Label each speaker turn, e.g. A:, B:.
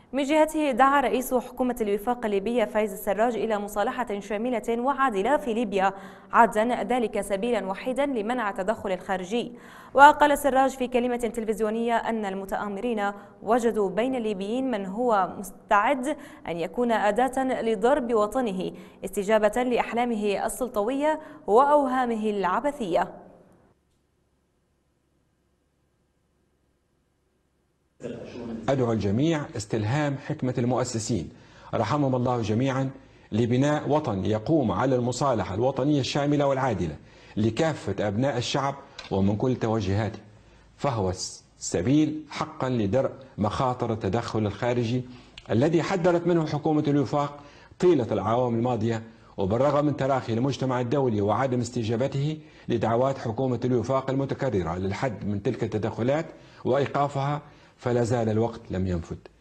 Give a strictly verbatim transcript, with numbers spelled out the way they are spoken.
A: من جهته دعا رئيس حكومة الوفاق الليبية فايز السراج إلى مصالحة شاملة وعادلة في ليبيا، عادا ذلك سبيلا وحيدا لمنع التدخل الخارجي. وقال السراج في كلمة تلفزيونية أن المتآمرين وجدوا بين الليبيين من هو مستعد أن يكون أداة لضرب وطنه استجابة لأحلامه السلطوية وأوهامه العبثية.
B: أدعو الجميع استلهام حكمة المؤسسين رحمهم الله جميعا لبناء وطن يقوم على المصالحة الوطنية الشاملة والعادلة لكافة أبناء الشعب ومن كل توجهاته، فهو السبيل حقا لدرء مخاطر التدخل الخارجي الذي حذرت منه حكومة الوفاق طيلة الأعوام الماضية، وبالرغم من تراخي المجتمع الدولي وعدم استجابته لدعوات حكومة الوفاق المتكررة للحد من تلك التدخلات وإيقافها، فلا زال الوقت لم ينفد.